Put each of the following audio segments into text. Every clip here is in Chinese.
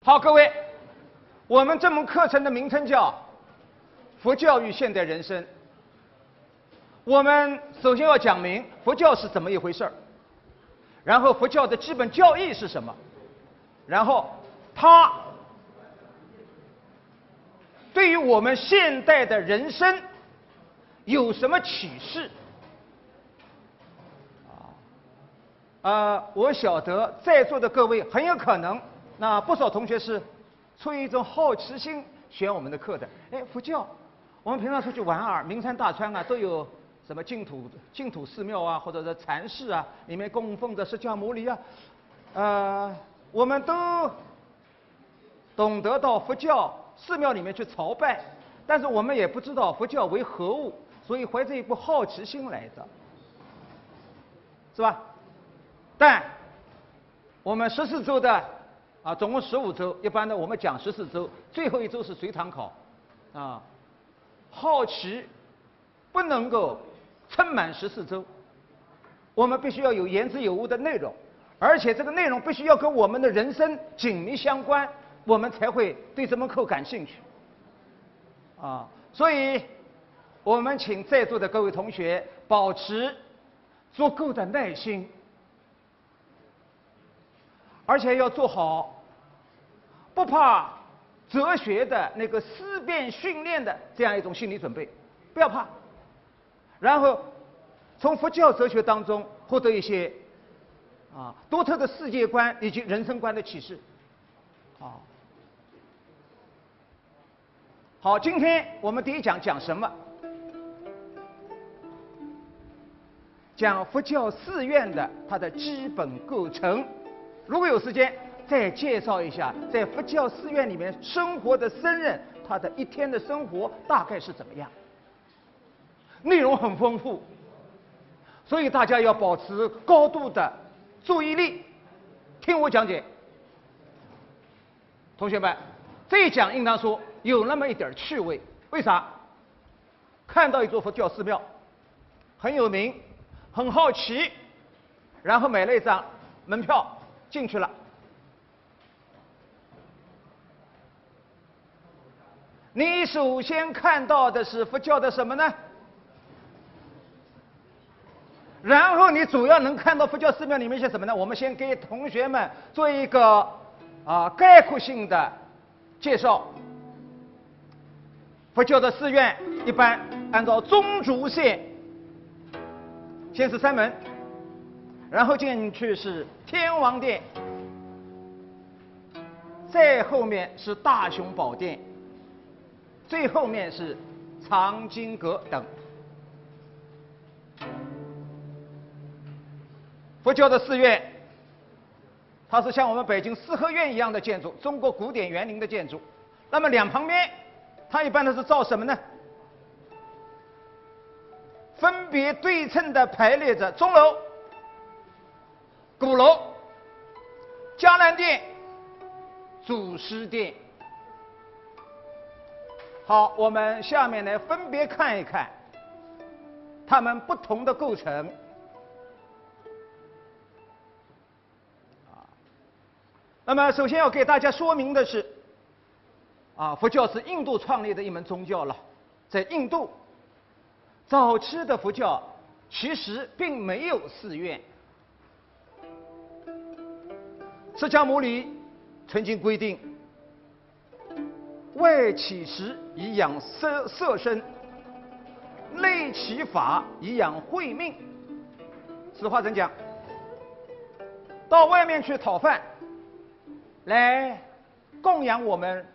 好，各位，我们这门课程的名称叫《佛教与现代人生》。我们首先要讲明佛教是怎么一回事儿，然后佛教的基本教义是什么，然后它对于我们现代的人生有什么启示？我晓得在座的各位很有可能，那不少同学是出于一种好奇心选我们的课的。哎，佛教，我们平常出去玩啊，名山大川啊，都有什么净土寺庙啊，或者是禅寺啊，里面供奉着释迦牟尼啊，我们都懂得到佛教寺庙里面去朝拜，但是我们也不知道佛教为何物，所以怀着一股好奇心来的，是吧？但我们14周的总共15周，一般的我们讲14周，最后一周是随堂考，好奇不能够撑满14周，我们必须要有言之有物的内容，而且这个内容必须要跟我们的人生紧密相关，我们才会对这门课感兴趣。所以我们请在座的各位同学保持足够的耐心，而且要做好不怕哲学的那个思辨训练的这样一种心理准备，不要怕。然后从佛教哲学当中获得一些独特的世界观以及人生观的启示。好，今天我们第一讲讲什么？讲佛教寺院的它的基本构成。如果有时间，再介绍一下在佛教寺院里面生活的僧人，他的一天的生活大概是怎么样。内容很丰富，所以大家要保持高度的注意力，听我讲解。同学们，这一讲应当说有那么一点趣味。为啥？看到一座佛教寺庙，很有名，很好奇，然后买了一张门票进去了。你首先看到的是佛教的什么呢？然后你主要能看到佛教寺庙里面一些什么呢？我们先给同学们做一个概括性的介绍。佛教的寺院一般按照中轴线，先是3门，然后进去是天王殿，再后面是大雄宝殿，最后面是藏经阁等。佛教的寺院，它是像我们北京四合院一样的建筑，中国古典园林的建筑。那么两旁边，它一般都是造什么呢？分别对称的排列着钟楼、鼓楼、伽蓝殿、祖师殿。好，我们下面来分别看一看它们不同的构成。那么首先要给大家说明的是，佛教是印度创立的一门宗教了。在印度，早期的佛教其实并没有寺院。释迦牟尼曾经规定，外乞食以养色身，内乞法以养慧命。此话怎讲？到外面去讨饭，来供养我们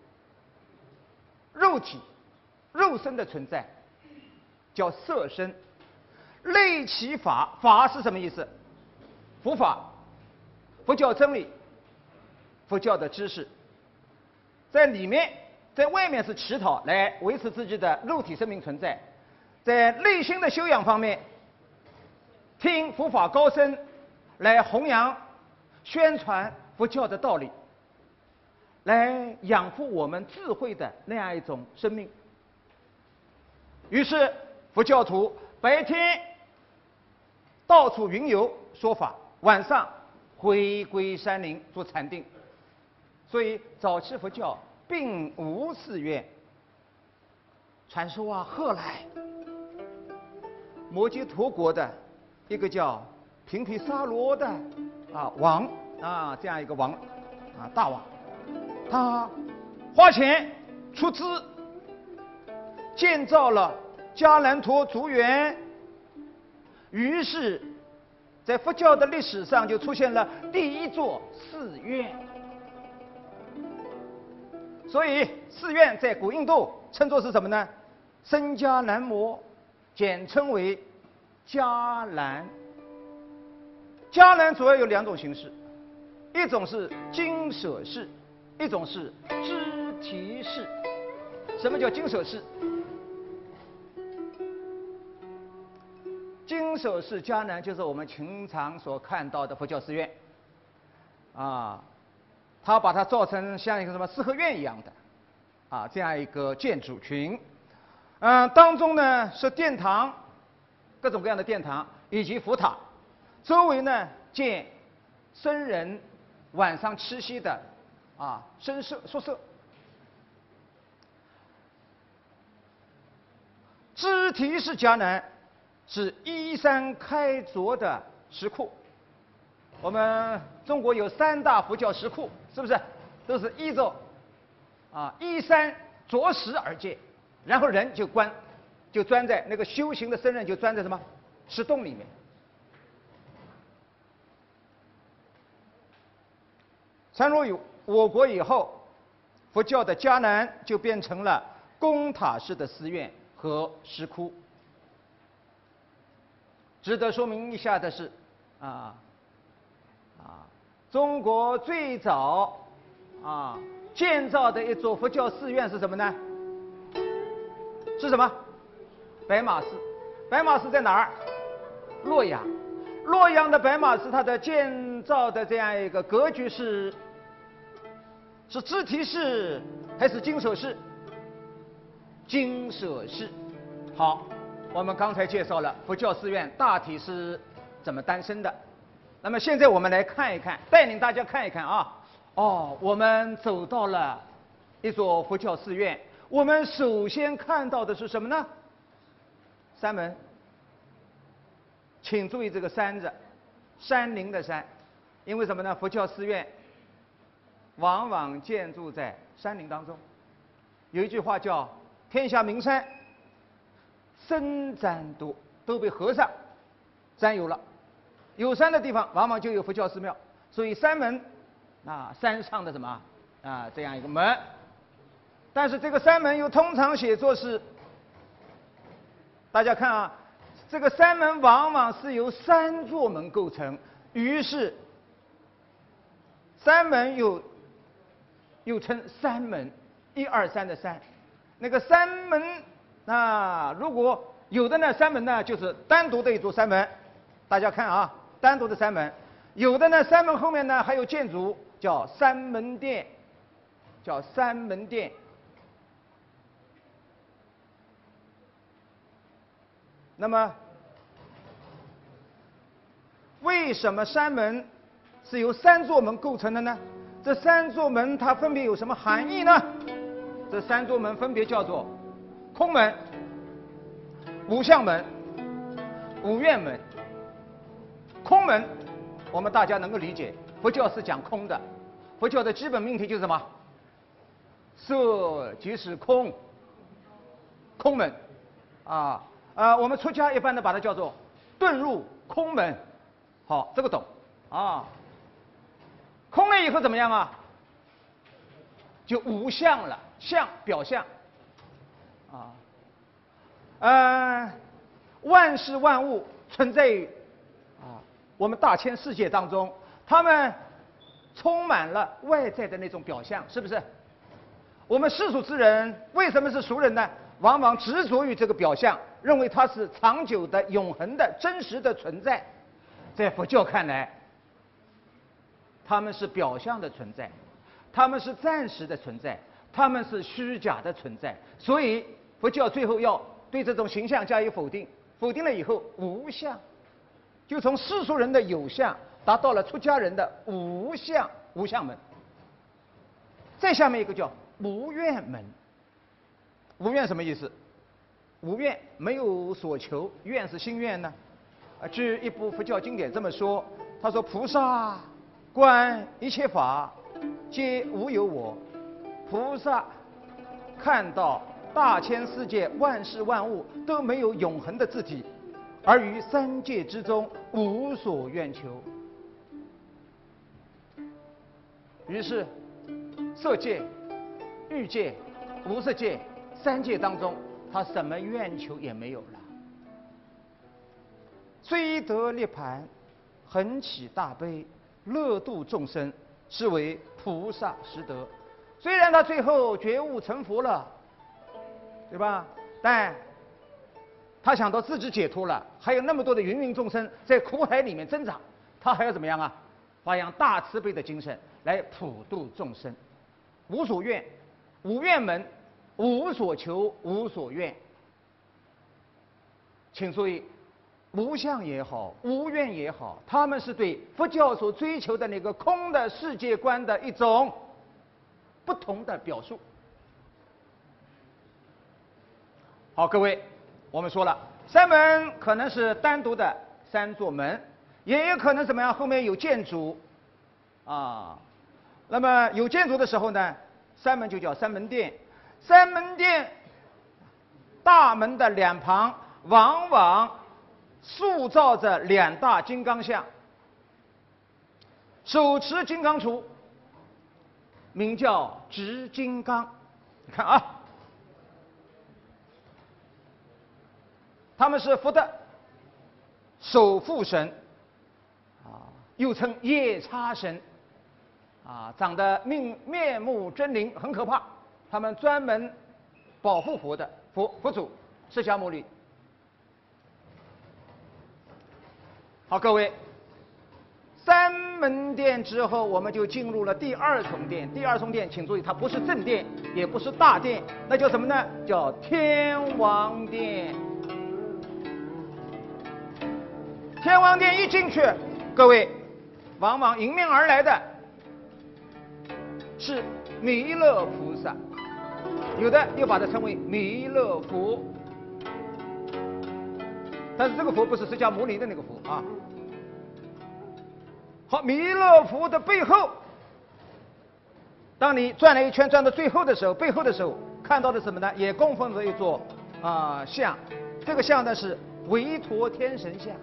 肉体、肉身的存在，叫色身。内乞法，法是什么意思？佛法，佛教真理，佛教的知识，在里面，在外面是乞讨，来维持自己的肉体生命存在。在内心的修养方面，听佛法高僧来弘扬、宣传佛教的道理，来养护我们智慧的那样一种生命。于是佛教徒白天到处云游说法，晚上回归山林做禅定。 所以早期佛教并无寺院。传说啊，后来摩揭陀国的一个叫频毗沙罗的王这样一个王大王，他花钱出资建造了迦兰陀竹园，于是，在佛教的历史上就出现了第一座寺院。所以寺院在古印度称作是什么呢？僧伽南摩，简称为伽蓝。伽蓝主要有2种形式，一种是精舍式，一种是支提式。什么叫精舍式？精舍式伽蓝就是我们平常所看到的佛教寺院，他把它造成像一个什么四合院一样的，这样一个建筑群，当中呢是殿堂，各种各样的殿堂以及佛塔，周围呢建僧人晚上栖息的僧宿舍。支提式迦南是依山开凿的石窟。我们中国有3大佛教石窟，是不是？都是依着依山着石而建，然后人就钻在那个修行的僧人就钻在什么石洞里面。传入我国以后，佛教的迦南就变成了宫塔式的寺院和石窟。值得说明一下的是，中国最早建造的一座佛教寺院是什么呢？是什么？白马寺。白马寺在哪儿？洛阳。洛阳的白马寺，它的建造的这样一个格局是支提式还是精舍式？精舍式。好，我们刚才介绍了佛教寺院大体是怎么诞生的。那么现在我们来看一看，带领大家看一看我们走到了一座佛教寺院，我们首先看到的是什么呢？山门。请注意这个山字，山林的山，因为什么呢？佛教寺院往往建筑在山林当中。有一句话叫“天下名山，僧占多”，都被和尚占有了。有山的地方往往就有佛教寺庙，所以山门山上的什么这样一个门。但是这个山门又通常写作是，大家看这个山门往往是由3座门构成，于是山门又称山门，1、2、3的山。那个山门如果有的呢，山门呢就是单独的一座山门，大家看单独的山门。有的呢，山门后面呢还有建筑叫山门殿，那么为什么山门是由3座门构成的呢？这3座门它分别有什么含义呢？这3座门分别叫做空门、无相门、无愿门。空门我们大家能够理解，佛教是讲空的，佛教的基本命题就是什么？色即是空，空门我们出家一般的把它叫做遁入空门。好，这个懂空了以后怎么样就无相了，相表象万事万物存在于我们大千世界当中，它们充满了外在的那种表象，是不是？我们世俗之人为什么是俗人呢？往往执着于这个表象，认为它是长久的、永恒的、真实的存在。在佛教看来，它们是表象的存在，它们是暂时的存在，它们是虚假的存在。所以佛教最后要对这种形象加以否定，否定了以后无相，就从世俗人的有相达到了出家人的无相门。 再下面一个叫无愿门。无愿什么意思？无愿没有所求，愿是心愿呢。据一部佛教经典这么说，他说菩萨观一切法皆无有我，菩萨看到大千世界万事万物都没有永恒的自体，而于三界之中无所愿求。于是色界、欲界、无色界三界当中，他什么愿求也没有了。虽得涅盘，恒起大悲，乐度众生，是为菩萨实德。虽然他最后觉悟成佛了，对吧？但他想到自己解脱了，还有那么多的芸芸众生在苦海里面挣扎，他还要怎么样啊？发扬大慈悲的精神来普度众生。无所愿，无愿门，无所求，无所愿。请注意，无相也好，无愿也好，他们是对佛教所追求的那个空的世界观的一种不同的表述。好，各位，我们说了，山门可能是单独的三座门，也有可能怎么样？后面有建筑，啊，那么有建筑的时候呢，山门就叫山门殿。山门殿大门的两旁往往塑造着两大金刚像，手持金刚杵，名叫执金刚。你看啊，他们是佛的守护神，又称夜叉神，长得面目狰狞，很可怕。他们专门保护佛的佛祖释迦牟尼。好，各位，三门殿之后，我们就进入了第二重殿。第二重殿，请注意，它不是正殿，也不是大殿，那叫什么呢？叫天王殿。天王殿一进去，各位，往往迎面而来的是弥勒菩萨，有的又把它称为弥勒佛，但是这个佛不是释迦牟尼的那个佛啊。好，弥勒佛的背后，当你转了一圈，转到最后的时候，背后的时候看到的什么呢？也供奉着一座像，这个像呢是韦陀天神像。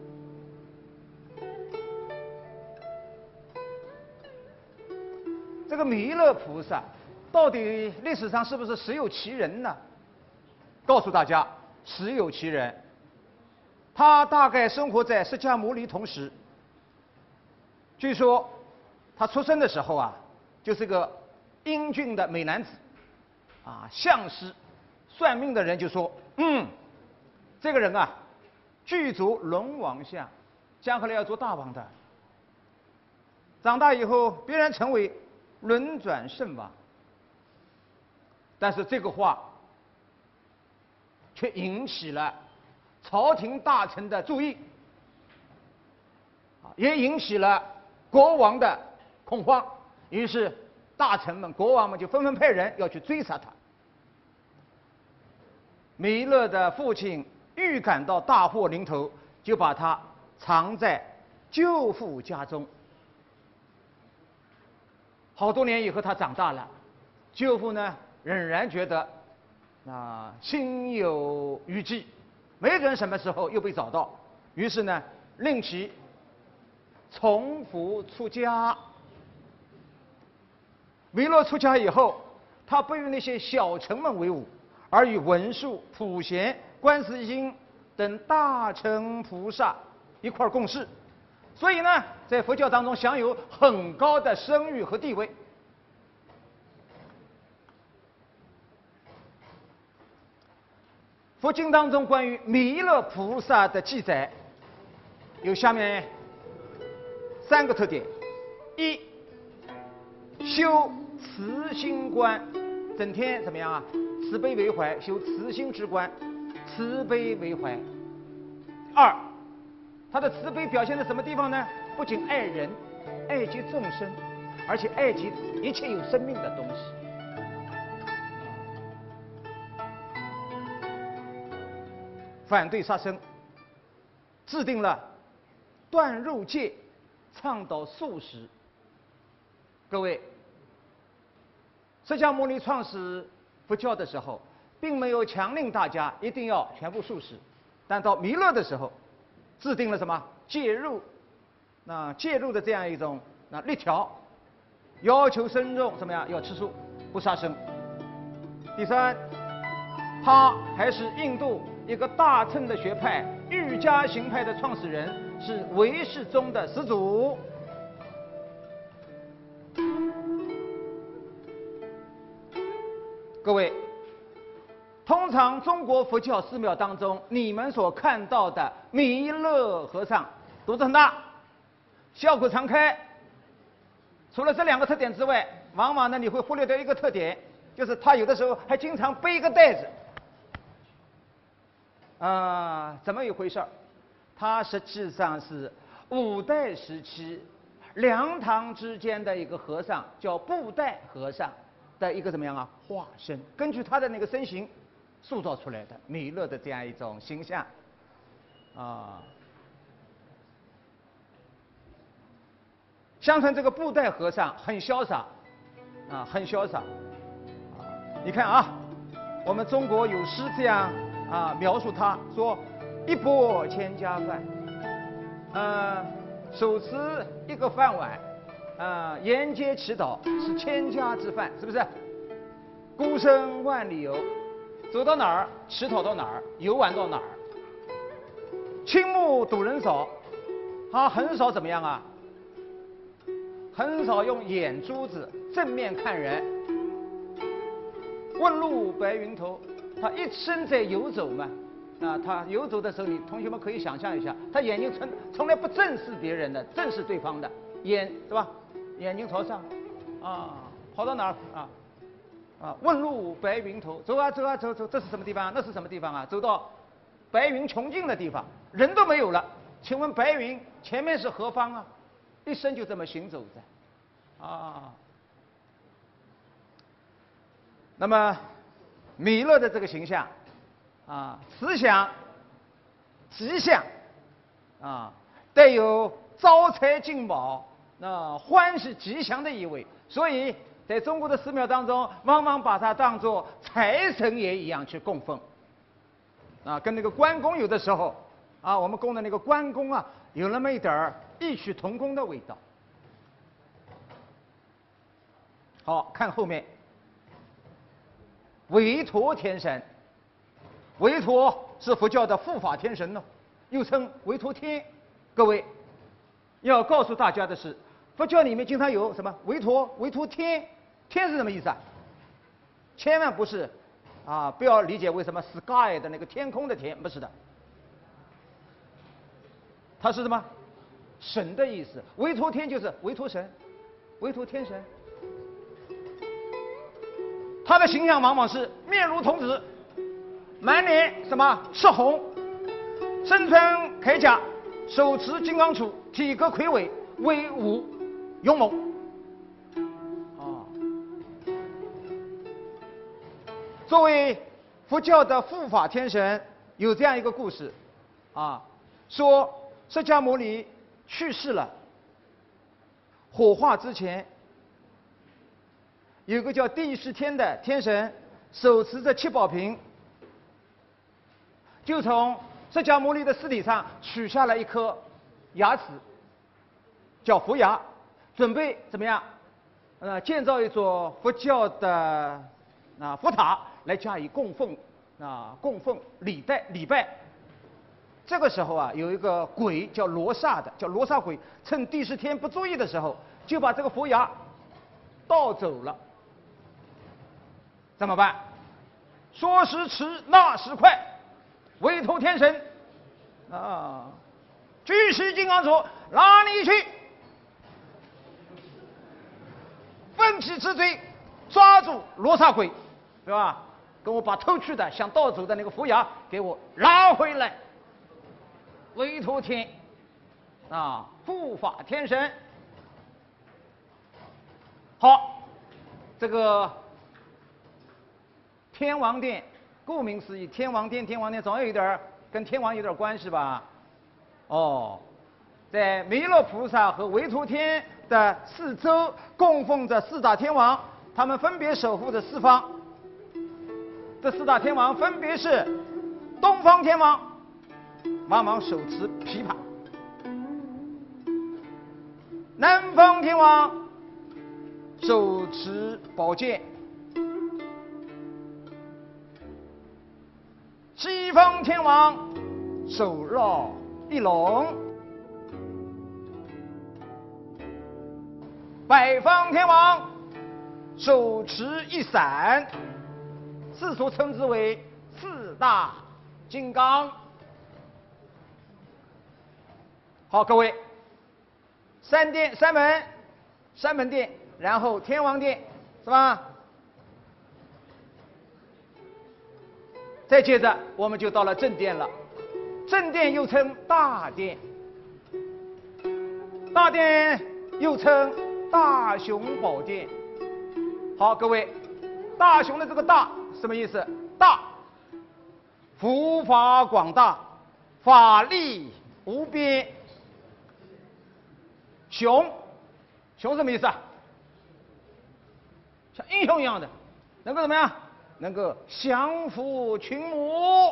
这个弥勒菩萨到底历史上是不是实有其人呢？告诉大家，实有其人。他大概生活在释迦牟尼同时。据说他出生的时候啊，就是个英俊的美男子，相师算命的人就说，这个人啊，具足龙王相，将来要做大王的。长大以后必然成为轮转圣王。但是这个话却引起了朝廷大臣的注意，也引起了国王的恐慌。于是大臣们、国王们就纷纷派人要去追杀他。弥勒的父亲预感到大祸临头，就把他藏在舅父家中。好多年以后，他长大了，舅父呢仍然觉得心有余悸，没准什么时候又被找到，于是呢令其从佛出家。弥勒出家以后，他不与那些小臣们为伍，而与文殊、普贤、观世音等大乘菩萨一块共事，所以呢在佛教当中享有很高的声誉和地位。佛经当中关于弥勒菩萨的记载有下面3个特点：一，修慈心观，整天怎么样啊？慈悲为怀，修慈心之观，慈悲为怀。2，他的慈悲表现在什么地方呢？不仅爱人，爱及众生， 而且爱及一切有生命的东西。反对杀生，制定了断肉戒，倡导素食。各位，释迦牟尼创始佛教的时候，并没有强令大家一定要全部素食，但到弥勒的时候，制定了什么戒肉，戒肉的这样一种律条，要求僧众怎么样要吃素，不杀生。第三，他还是印度一个大乘的学派瑜伽行派的创始人，是唯识宗的始祖。各位，通常中国佛教寺庙当中，你们所看到的弥勒和尚肚子很大，笑口常开。除了这两个特点之外，往往呢你会忽略掉一个特点，就是他有的时候还经常背一个袋子。怎么一回事？他实际上是五代时期梁唐之间的一个和尚，叫布袋和尚的一个怎么样啊化身，根据他的那个身形塑造出来的弥勒的这样一种形象相传这个布袋和尚很潇洒很潇洒你看我们中国有诗这样描述他说：一钵千家饭，手持一个饭碗，沿街祈祷是千家之饭，是不是？孤身万里游，走到哪儿乞讨到哪儿，游玩到哪儿。青目睹人少，他很少怎么样啊？很少用眼珠子正面看人。问路白云头，他一生在游走嘛。他游走的时候，你同学们可以想象一下，他眼睛从来不正视别人的，正视对方的，是吧？眼睛朝上，跑到哪儿问路白云头，走啊，这是什么地方？那是什么地方啊？走到白云穷尽的地方，人都没有了。请问白云前面是何方啊？一生就这么行走着，那么弥勒的这个形象。慈祥、吉祥，带有招财进宝、欢喜吉祥的意味，所以在中国的寺庙当中，往往把它当作财神爷一样去供奉。跟那个关公有的时候，我们供的那个关公有那么一点异曲同工的味道。好看后面，韦陀天神。韦陀是佛教的护法天神又称韦陀天。各位要告诉大家的是，佛教里面经常有什么韦陀天，天是什么意思啊？千万不是不要理解为什么 sky 的那个天空的天，不是的，它是什么神的意思。韦陀天就是韦陀神，韦陀天神。他的形象往往是面如童子，满脸什么赤红，身穿铠甲，手持金刚杵，体格魁伟，威武勇猛。作为佛教的护法天神，有这样一个故事说释迦牟尼去世了，火化之前，有个叫帝释天的天神手持着七宝瓶，就从释迦牟尼的尸体上取下了一颗牙齿，叫佛牙，准备怎么样？建造一座佛教的佛塔来加以供奉，礼拜。这个时候有一个鬼叫罗刹的，叫罗刹鬼，趁帝释天不注意的时候，就把这个佛牙盗走了。怎么办？说时迟，那时快，韦陀天神举起金刚杵，拉你去，奋起直追，抓住罗刹鬼，对吧？跟我把偷去的、想盗走的那个佛牙给我拉回来。韦陀天护法天神。 好，这个天王殿，顾名思义，天王殿总有一点儿跟天王有点关系吧？哦，在弥勒菩萨和韦陀天的四周供奉着四大天王，他们分别守护着四方。这四大天王分别是东方天王，往往手持琵琶；南方天王手持宝剑；西方天王手绕一龙；北方天王手持一伞。世俗称之为四大金刚。好，各位，三门殿，然后天王殿，是吧？再接着，我们就到了正殿了。正殿又称大殿，大殿又称大雄宝殿。好，各位，大雄的这个大什么意思？大，佛法广大，法力无边。雄什么意思啊？像英雄一样的，能够怎么样？能够降服群魔。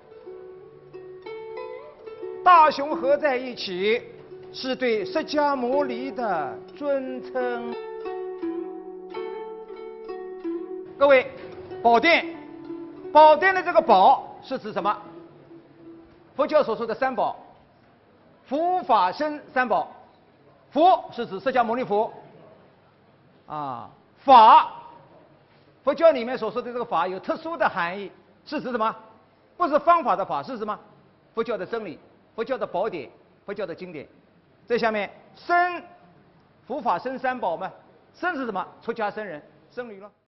大雄合在一起，是对释迦牟尼的尊称。各位，宝殿的这个宝是指什么？佛教所说的三宝，佛法僧三宝。佛是指释迦牟尼佛，法，佛教里面所说的这个法有特殊的含义，是指什么？不是方法的法，是什么？佛教的真理，佛教的宝典，佛教的经典。这下面僧，佛法僧三宝嘛，僧是什么？出家僧人，僧侣了。